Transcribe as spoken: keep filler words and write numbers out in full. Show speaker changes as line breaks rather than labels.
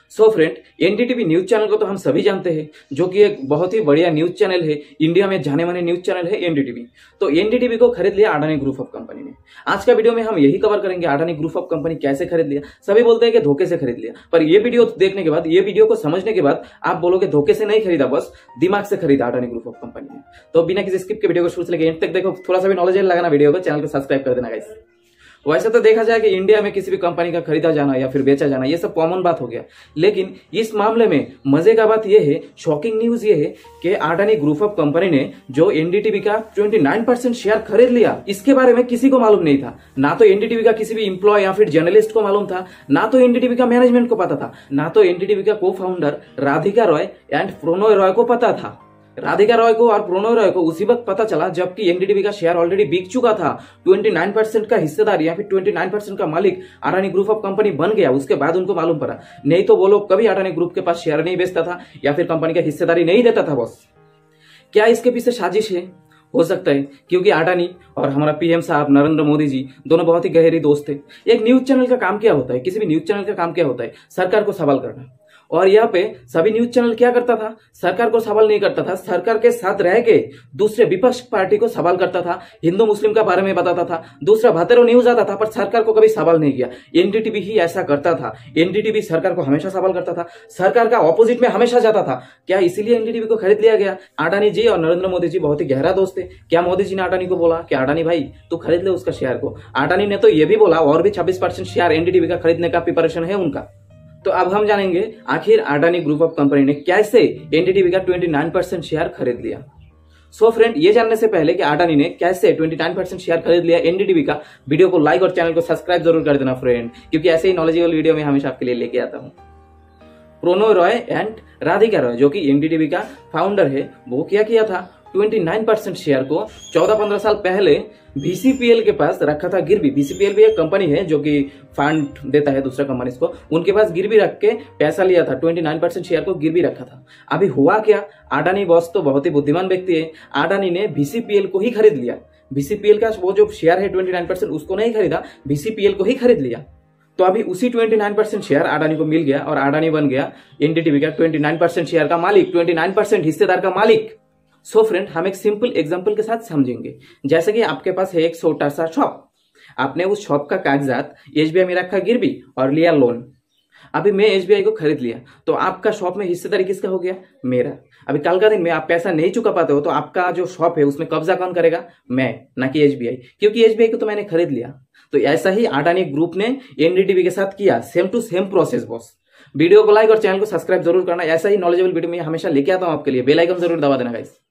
सो friend, NDTV news channel को तो हम सभी जानते हैं, जो कि एक बहुत ही बढ़िया न्यूज चैनल है। इंडिया में जाने माने न्यूज चैनल है एनडीटीवी। तो एनडीटीवी को खरीद लिया अडानी ग्रुप ऑफ कंपनी ने। आज का वीडियो में हम यही कवर करेंगे, अडानी ग्रुप ऑफ कंपनी कैसे खरीद लिया। सभी बोलते हैं कि धोखे से खरीद लिया, पर ये वीडियो देखने के बाद, ये वीडियो को समझने के बाद आप बोलोगे धोखे से नहीं खरीदा, बस दिमाग से खरीदा अडानी ग्रुप ऑफ कंपनी ने। तो बिना किसी स्किप के वीडियो को शुरू से लेकर एंड तक देखो, थोड़ा सा भी नॉलेज लगाना वीडियो को, चैनल को सब्सक्राइब कर देना गाइस। वैसे तो देखा जाए कि इंडिया में किसी भी कंपनी का खरीदा जाना या फिर बेचा जाना ये सब कॉमन बात हो गया, लेकिन इस मामले में मजे का बात यह है, शॉकिंग न्यूज ये है कि अडानी ग्रुप ऑफ कंपनी ने जो एनडीटीवी का उनतीस परसेंट शेयर खरीद लिया, इसके बारे में किसी को मालूम नहीं था। ना तो एनडीटीवी का किसी भी इंप्लॉय या फिर जर्नलिस्ट को मालूम था, ना तो एनडीटीवी का मैनेजमेंट को पता था, ना तो एनडीटीवी का co founder Radhika Roy and Pranoy Roy को पता था। राधिका रॉय को और प्रणोय रॉय को उसी वक्त पता चला जबकि एनडीटीवी का शेयर ऑलरेडी बिक चुका था। उनतीस परसेंट का हिस्सेदार या फिर उनतीस परसेंट का मालिक अडानी ग्रुप ऑफ कंपनी बन गया, उसके बाद उनको मालूम पड़ा। नहीं तो वो लोग कभी अडानी ग्रुप के पास शेयर नहीं बेचता था या फिर कंपनी का हिस्सेदारी नहीं देता था। बॉस, क्या इसके पीछे साजिश है? हो सकता है, क्योंकि अडानी और हमारा पीएम साहब नरेंद्र मोदी जी दोनों बहुत ही गहरी दोस्त थे। एक न्यूज चैनल का काम क्या होता है, किसी भी न्यूज चैनल का काम क्या होता है? सरकार को सवाल करना। और यहाँ पे सभी न्यूज चैनल क्या करता था? सरकार को सवाल नहीं करता था, सरकार के साथ रह के दूसरे विपक्ष पार्टी को सवाल करता था, हिंदू मुस्लिम का बारे में बताता था, दूसरा भातेरो न्यूज आता था, पर सरकार को कभी सवाल नहीं किया। एनडीटीवी ही ऐसा करता था। एनडीटीवी सरकार को हमेशा सवाल करता था, सरकार का ऑपोजिट में हमेशा जाता था। क्या इसीलिए एनडीटीवी को खरीद लिया गया? अडानी जी और नरेंद्र मोदी जी बहुत ही गहरा दोस्त थे। क्या मोदी जी ने अडानी को बोला कि अडानी भाई तू खरीद ले उसका शेयर को? अडानी ने तो यह भी बोला और भी छब्बीस परसेंट शेयर एनडीटीवी का खरीदने का प्रिपरेशन है उनका। तो अब हम जानेंगे आखिर अडानी ग्रुप ऑफ कंपनी ने कैसे एनडीटीवी का उनतीस परसेंट शेयर खरीद लिया। सो फ्रेंड, ये जानने से पहले कि अडानी ने कैसे उनतीस परसेंट शेयर खरीद लिया एनडीटीवी का, वीडियो को लाइक और चैनल को सब्सक्राइब जरूर कर देना फ्रेंड, क्योंकि ऐसे ही नॉलेजेबल वीडियो में हमेशा आपके लिए लेके आता हूँ। प्रणोय रॉय एंड राधिका रॉय, जो कि एनडीटीवी का फाउंडर है, वो क्या किया था? उनतीस परसेंट शेयर को चौदह पंद्रह साल पहले बीसीपीएल के पास रखा था गिरवी। बीसीपीएल भी एक कंपनी है जो कि फंड देता है दूसरा कंपनी को, उनके पास गिरवी रख के पैसा लिया था। उनतीस परसेंट शेयर को गिरवी रखा था। अभी हुआ क्या? अडानी बॉस तो बहुत ही बुद्धिमान व्यक्ति है, अडानी ने बीसीपीएल को ही खरीद लिया। बीसीपीएल का वो जो शेयर है उनतीस परसेंट, उसको नहीं खरीदा, बीसीपीएल को ही खरीद लिया। तो अभी उसी उनतीस परसेंट शेयर अडानी को मिल गया और अडानी बन गया एनडीटीवी का उनतीस परसेंट शेयर का मालिक, उनतीस परसेंट हिस्सेदार का मालिक। सो so फ्रेंड, हम एक सिंपल एग्जांपल के साथ समझेंगे। जैसे कि आपके पास है एक छोटा सा शॉप, आपने उस शॉप का कागजात एसबीआई में रखा गिरवी और लिया लोन। अभी मैं एसबीआई को खरीद लिया, तो आपका शॉप में हिस्सेदारी किसका हो गया? मेरा। अभी कल का दिन में आप पैसा नहीं चुका पाते हो, तो आपका जो शॉप है उसमें कब्जा कौन करेगा? मैं, ना कि एसबीआई, क्योंकि एसबीआई को तो मैंने खरीद लिया। तो ऐसा ही अडानी ग्रुप ने एनडीटीवी के साथ किया, same to same process boss. Video को लाइक और चैनल को सब्सक्राइब जरूर करना। ऐसा ही नॉलेजेबल वीडियो में हमेशा लेके आता हूं आपके लिए। बेल आइकन जरूर दबा देना गाइस।